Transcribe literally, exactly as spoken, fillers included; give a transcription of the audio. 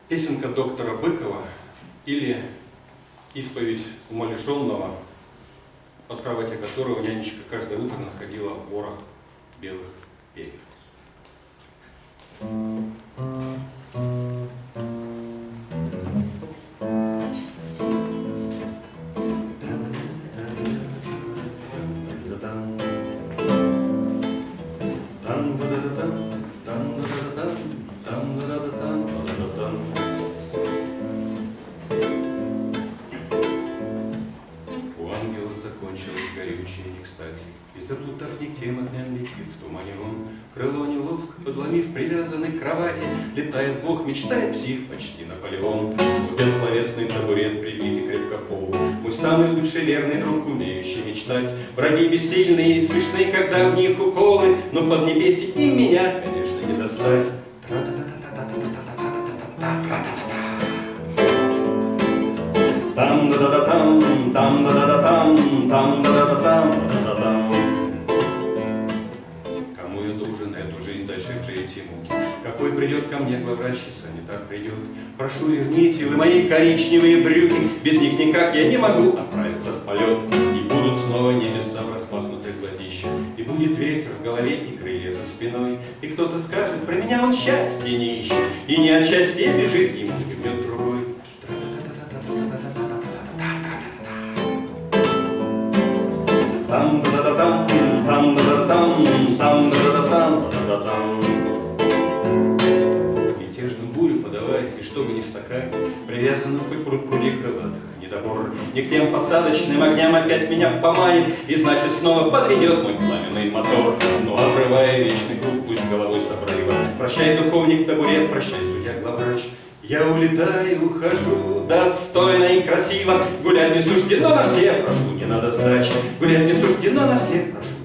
Песенка доктора Быкова или исповедь умалишенного, под кровати которого нянечка каждое утро находила ворох белых перьев. У ангела закончилось горючее не кстати, и заплутав нигтем огням летит в тумане он. Крыло неловко подломив привязанный к кровати, летает Бог, мечтает псих, почти Наполеон. В бессловесный табурет прибитый крепко к полу, мой самый лучший верный друг, умеющий мечтать. Враги бессильные и смешные, когда в них уколы, но в поднебесье им меня, конечно, не достать. Там да да да там, там да да да там, там да да да там, да да там. Кому я должен эту жизнь, дошедшие эти муки? Какой придет ко мне главврач, и санитар придет? Прошу, верните вы мои коричневые брюки, без них никак я не могу отправиться в полет. И будут снова небеса в распахнутых глазищах, и будет ветер в голове и крылья за спиной, и кто-то скажет, про меня он счастья не ищет, и не от счастья бежит, ему гнет другой. Там да да да там, там да да там, там да да там, да да там. Мятежную бурю подавай, и чтобы не в стакане, привязанных хоть пруд пруди крылатых недобор, не к тем посадочным огням опять меня поманит, и значит снова подведет мой пламенный мотор. Но обрывая вечный круг, пусть головой с обрыва, прощай, духовник, табурет, прощай, судья, главврач. Я улетаю, ухожу, достойно и красиво, гулять не суждено на всех, прошу, не надо сдачи, гулять не суждено на всех, прошу.